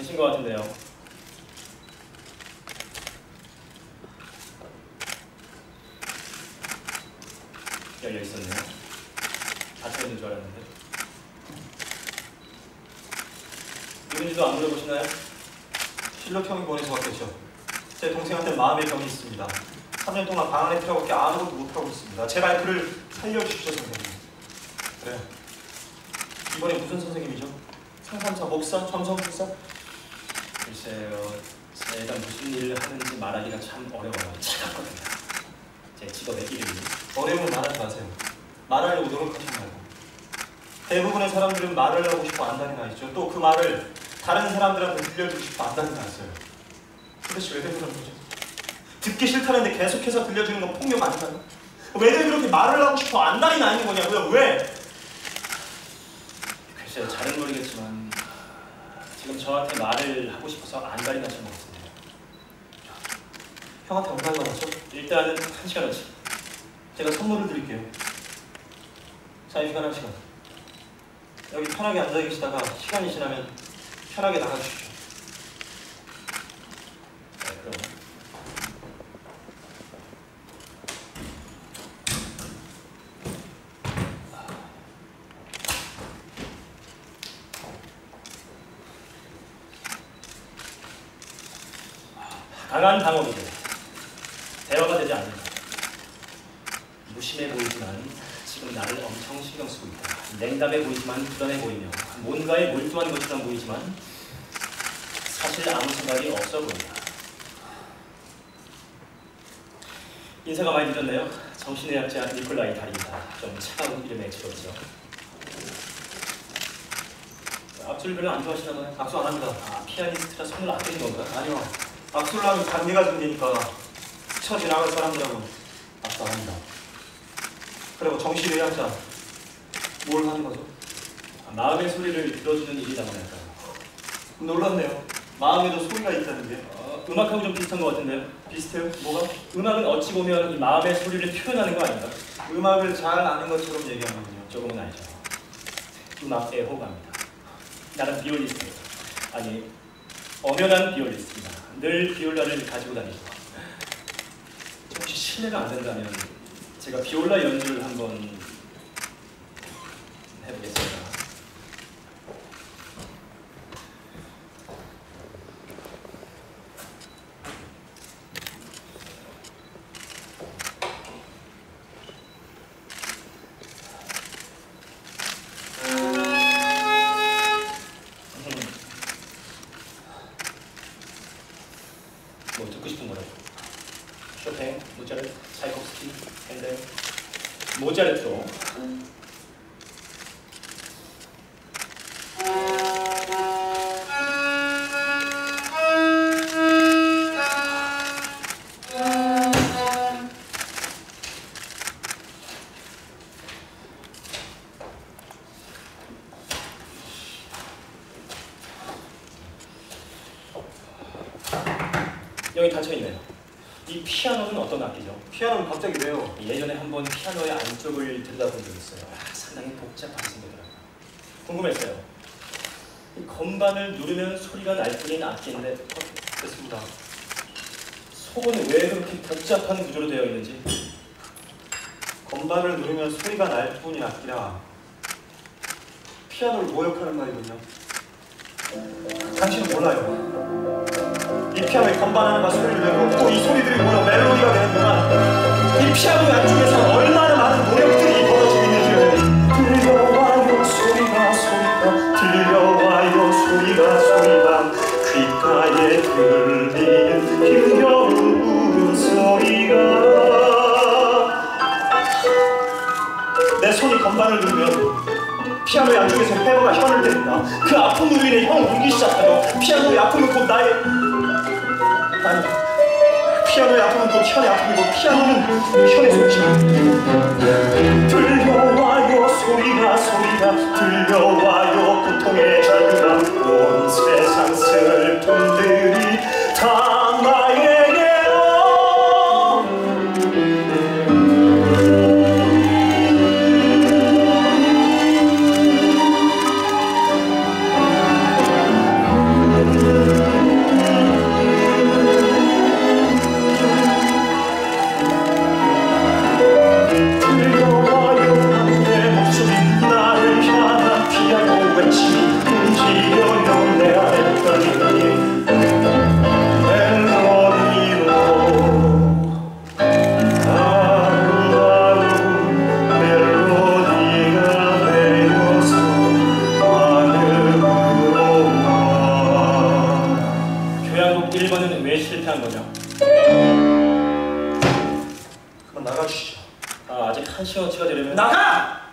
되신 것 같은데요. 열려 있었네요. 닫혀 있는 줄 알았는데. 누군지도 안 물어보시나요? 실록 형이 보내서 왔겠죠. 제 동생한테 마음의 병이 있습니다. 3년 동안 방 안에 틀어박혀 아무것도 못하고 있습니다. 제발 그를 살려주시죠, 선생님. 그래요. 이번에 무슨 선생님이죠? 상담사, 목사, 점성술사? 글쎄요, 제가 무슨 일을 하는지 말하기가 참 어려워요. 차갑거든요. 제 직업의 이름이. 어려움을 말하지 마세요. 말하려고 노력하지 말고. 대부분의 사람들은 말을 하고 싶어 안다는 거 아시죠? 또 그 말을 다른 사람들한테 들려주고 싶어 안다는 거 아세요? 도대체 왜들 그러는 거죠? 듣기 싫다는데 계속해서 들려주는 건 폭력 아닌가요? 왜들 그렇게 말을 하고 싶어 안달이 나 있는 거냐고요? 왜? 글쎄요, 잘은 모르겠지만 지금 저한테 말을 하고 싶어서 안달이 나신 것 같습니다. 형한테 얼마나 받았죠? 일단은 1시간어치. 제가 선물을 드릴게요. 자유시간 1시간. 여기 편하게 앉아 계시다가 시간이 지나면 편하게 나가주십시오. 네, 그럼. 강한 방어이죠. 대화가 되지 않는다. 무심해 보이지만 지금 나를 엄청 신경 쓰고 있다. 냉담해 보이지만 부단해 보이며 뭔가에 몰두한 것처럼 보이지만 사실 아무 생각이 없어 보인다. 인사가 많이 늦었네요. 정신의학자 니콜라이 달입니다. 좀 차가운 이름의 직업이죠. 악수를 별로 안 좋아하시나 봐요. 악수 안 합니다. 아, 피아니스트라 손을 아끼는 건가? 아니요. 악수를 하면 관계가 생기니까 스쳐 지나갈 사람들하고 악수 안 합니다. 그리고 정신의학자 뭘 하는 거죠? 마음의 소리를 들어주는 일이라고 할까요? 놀랍네요. 마음에도 소리가 있다는 게. 음악하고 좀 비슷한 것 같은데요? 비슷해요? 뭐가? 음악은 어찌 보면 이 마음의 소리를 표현하는 거 아닌가? 음악을 잘 아는 것처럼 얘기하는군요. 조금은 알죠. 음악 애호가입니다. 나는 비올리스트예요. 아니, 엄연한 비올리스트입니다. 늘 비올라를 가지고 다니고. 혹시 실례가 안 된다면 제가 비올라 연주를 한번 해보겠습니다. 뭐 듣고 싶은 거라고. 쇼팽, 모차르트, 차이콥스키, 핸델, 모차르트. 여기 닫혀있네요. 이 피아노는 어떤 악기죠? 피아노는 갑자기 왜요? 예전에 한번 피아노의 안쪽을 들여다본 적이 있어요. 상당히 복잡하게 생겼더라고요. 궁금했어요. 이 건반을 누르면 소리가 날 뿐인 악기인데 됐습니다. 속은 왜 그렇게 복잡한 구조로 되어 있는지. 건반을 누르면 소리가 날 뿐인 악기라 피아노를 모욕하는 말이군요. 당신은 몰라요. 이 피아노의 건반 하나가 소리를 내고 또 이 소리들이 모여 멜로디가 되는 동안 이 피아노의 안쪽에서 얼마나 많은 노력들이 벌어지고 있는지를. 들려와요 소리가 소리가 들려와요 소리가 소리가 귓가에 들리는 힘겨운 소리가. 내 손이 건반을 누르면 피아노의 안쪽에서 페어가 혀를 때린다. 그 아픔으로 인해 형 울기 시작하죠. 피아노의 아픔은 곧 나의 피아노의 아픔은 또 현의 아픔이고 피아노는 현의 소리지만. 들려와요 소리가 소리가 들려와요 고통의 절규가 온 세상 슬픔들이 다 나에게로. 1번은 왜 실패한 거죠? 그럼 나가주시죠. 아직 한 시어치가 되려면 나가!